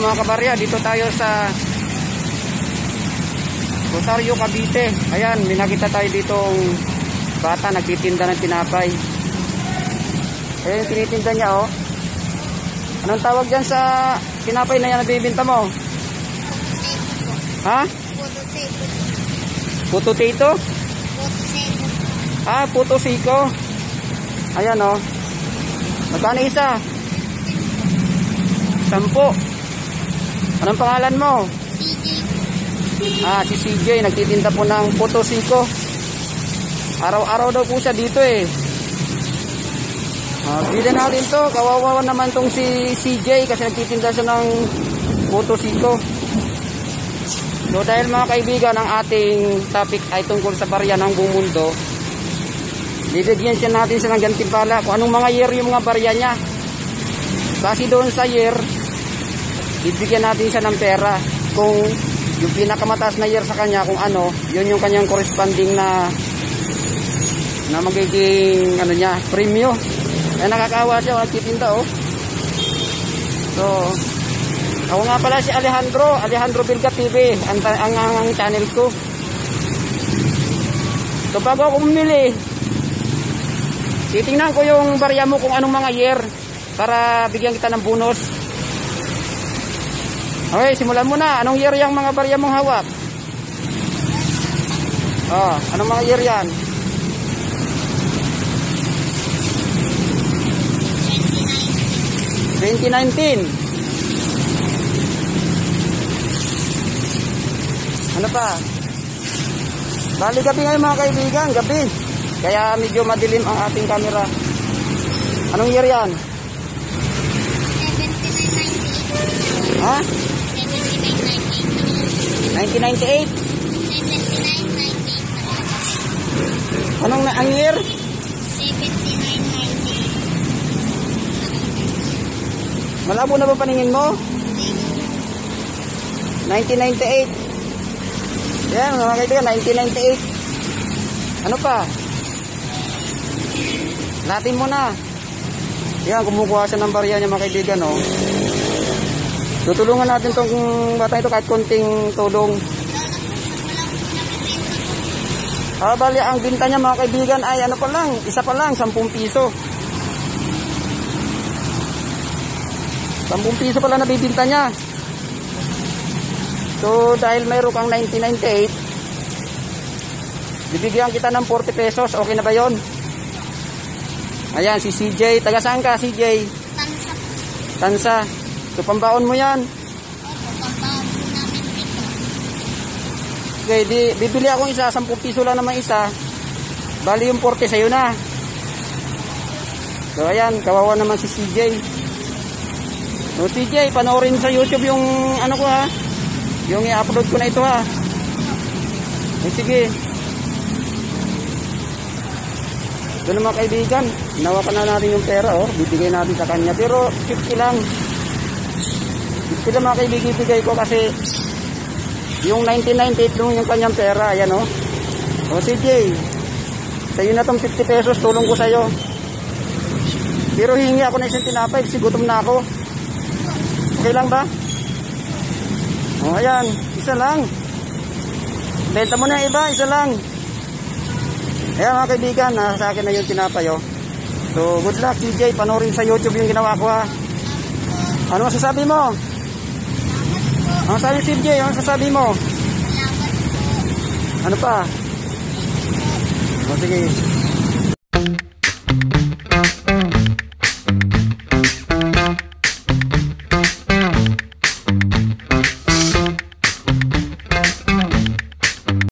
mga kabarya, dito tayo sa Rosario, Cavite. Ayan, may nakita tayo ditong bata nagtitinda ng tinapay. Ayan yung tinitinda niya, oh. Anong tawag dyan sa tinapay na yan na bibinta mo? Ha? Potato? Ah, puto siko. Ayan, oh. Magkano isa? 10. Anong pangalan mo? Ah, si CJ. Nagtitinda po ng puto siko. Araw-araw daw po siya dito eh. Bilhin natin to. Kawawa naman tong si CJ kasi nagtitinda siya ng puto siko. So dahil mga kaibigan, ang ating topic ay tungkol sa barya ng buong mundo, bibigyan siya natin siya ng gantimpala kung anong mga year yung mga barya niya. Kasi doon sa year, bibigyan natin siya ng pera. Kung yung pinakamataas na year sa kanya, kung ano, yun yung kanyang corresponding na magiging ano niya, premyo. Ay nakakawa siya, nagtitinda, oh. So ako nga pala si Alejandro Bilga TV, ang channel ko. So bago ako bumili, titingnan ko yung barya mo kung anong mga year para bigyan kita ng bonus. Okay, simulan mo na. Anong year yung mga barya mong hawak? Oh, anong mga year yan? 2019. Ano pa? Bali gabi ngayon mga kaibigan, gabi. Kaya medyo madilim ang ating camera. Anong year yan? 7998. Ha? 1998? 7998. Anong ang year? 7998. Malabo na ba paningin mo? 1998. Yan mga kaibigan, 1998. Ano pa? Latin mo na. Yan, kumukuha siya ng barya niya mga kaibigan, oh. Tutulungan natin tong bata ito kahit konting tulong. Bali, ang binta niya mga kaibigan ay ano pa lang, isa pa lang, 10 piso. 10 piso pala nabibinta niya. So dahil mayroon kang 1998, bibigyan kita ng 40 pesos. Okay na ba yon? Ayan si CJ. Taga saan ka CJ? Tansa. So pambaon mo yan. Okay, bibili akong isa, 10 piso lang naman isa. Bali yung 40 sa'yo na. So ayan, kawawa naman si CJ. So CJ, panoorin sa YouTube yung ano ko ha, yung i-upload ko na ito ha. Sige. Doon mga kaibigan, nawakan na natin yung pera, oh. Bibigay natin sa kanya. Pero 50 lang. 50 lang mga kaibigan ibigay ko kasi yung 1998 doon yung kanyang pera. Ayan, oh. O CJ, sa'yo na tong 50 pesos, tulong ko sa'yo. Pero hingi ako na isang tinapay kasi gutom na ako. Okay lang ba? O ayan, isa lang. Benta mo na yung iba, isa lang. Ayan mga kaibigan, nasa akin na yung tinapay, oh. So good luck CJ, panoorin sa YouTube yung ginawa ko ha. Ano masasabi mo? Ano sabi CJ, ano masasabi mo? Ano pa? O sige.